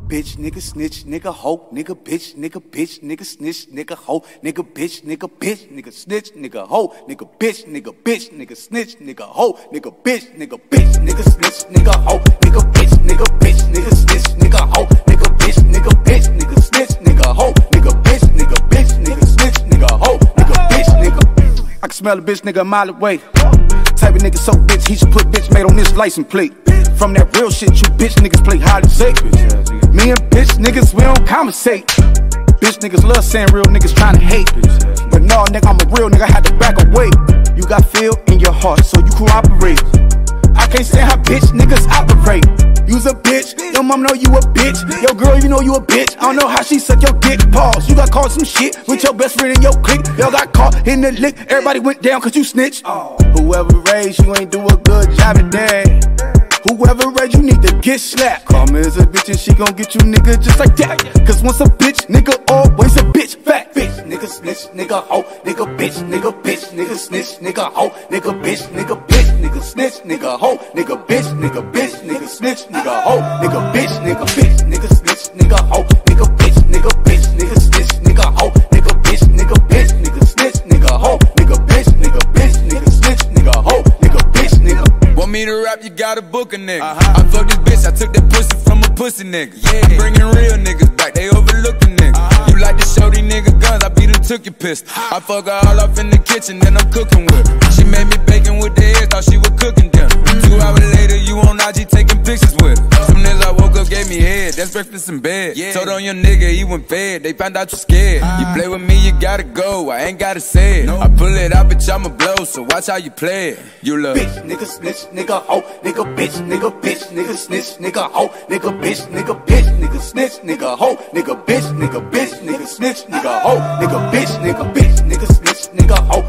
bitch, nigga snitch, nigga hoe, nigga bitch, nigga snitch, nigga hoe, nigga bitch, nigga snitch, nigga hoe, nigga bitch, nigga snitch, nigga hoe, nigga bitch, nigga snitch, nigga hoe, nigga bitch, nigga snitch, nigga hoe, nigga bitch, nigga snitch, nigga hoe, nigga bitch, nigga snitch, nigga hoe, nigga bitch, nigga. I can smell a bitch nigga a mile away. Type of nigga so bitch, he should put bitch made on this license plate. From that real shit, you bitch niggas play hide and seek. Me and bitch niggas, we don't conversate. Bitch niggas love saying real niggas tryna hate. But no, nigga, I'm a real nigga, had to back away. You got feel in your heart, so you cooperate. I can't stand how bitch niggas operate. You's a bitch, your mom know you a bitch. Your girl, you know you a bitch. I don't know how she suck your dick. Pause. You got caught some shit with your best friend in your clique. Y'all got caught in the lick. Everybody went down cause you snitched. Whoever raised you ain't do a good job today. Whoever raised you need to get slapped. Karma is a bitch and she gon' get you nigga just like that. Cause once a bitch, nigga always a bitch. Fat bitch, nigga snitch, nigga hoe, nigga bitch, nigga snitch, nigga hoe, nigga bitch, nigga snitch, nigga hoe, nigga bitch, nigga snitch, nigga hoe, nigga bitch, nigga snitch, nigga hoe, nigga bitch, nigga snitch, nigga hoe, nigga bitch, nigga snitch, nigga hoe, nigga bitch, nigga snitch, nigga hoe, nigga bitch, nigga. Want me to rap, you gotta book a nigga. I fuck this bitch, I took that pussy from a pussy nigga. I'm bringing real niggas back, they overlook a nigga. You like to show these niggas guns, I beat them, took your pistol. I fuck her all up in the kitchen, then I'm cooking with her. She made me bacon with the head, thought she was cooking dinner. 2 hours later, you on IG taking pictures with her. Soon as I woke up, gave me head, that's breakfast in bed. Told on your nigga, he went fed, they found out you scared. You play with me, you gotta go, I ain't gotta say it. I pull it out, bitch, I'ma blow, so watch how you play it. You love bitch, nigga snitch, nigga hoe, nigga bitch, nigga snitch, nigga hoe, nigga bitch, nigga snitch, nigga hoe, nigga bitch, nigga snitch, nigga hoe, nigga bitch, nigga snitch, nigga hoe,